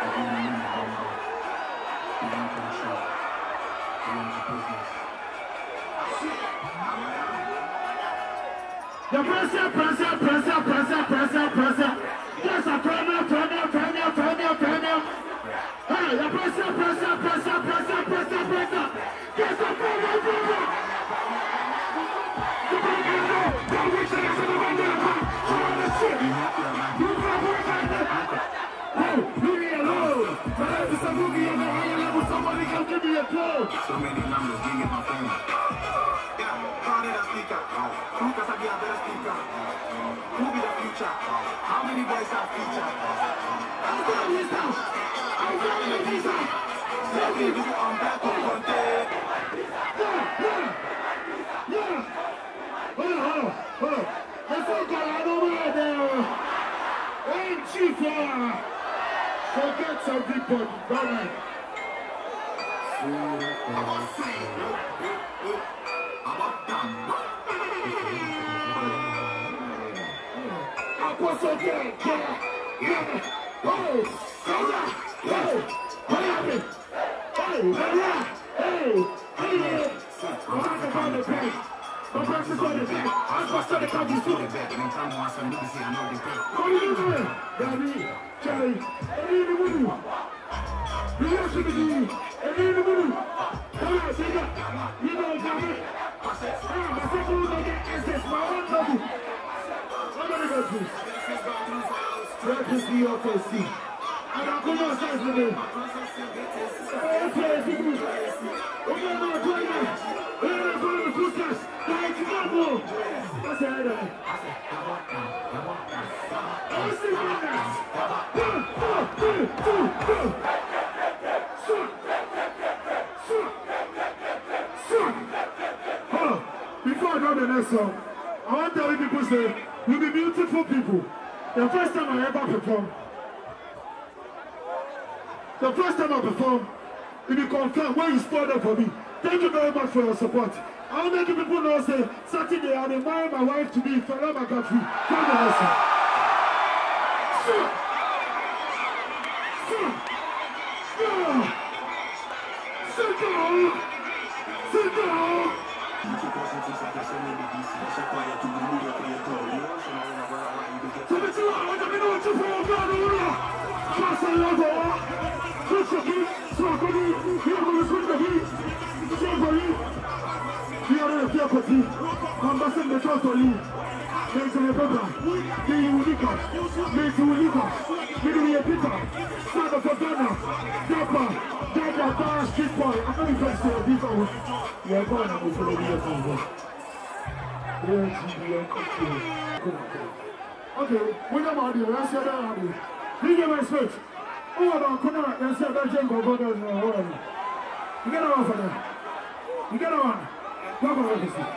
So many numbers, give me my phone. Yeah, how did I speak up? Who can I be a better speaker? Who be the future? How many boys have feature? I'm going to this house. I'm going to this house. Tell me who I'm back on one day. Yeah. Hold on. Let's go over there. Ain't chief, forget some people. All right. Before I go to the next song, I want to tell you people say, you'll be beautiful people. The first time I ever performed, it be confirmed when you spoiled up for me. Thank you very much for your support. I want to make you people know, say, Saturday I remind my wife to be Fela Makafui. God bless you. Okay, we know about you. Let's hear that audio. You get my switch. Oh, don't come on. Let's hear that jingle. Go down there. You get one for them. You get one. Come on, let me see.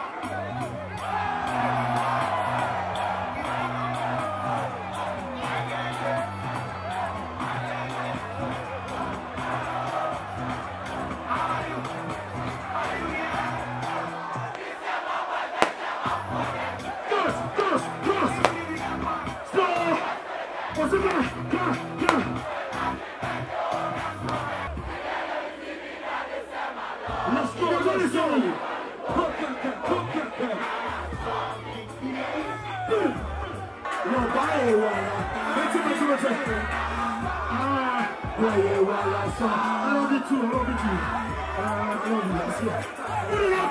I love you too.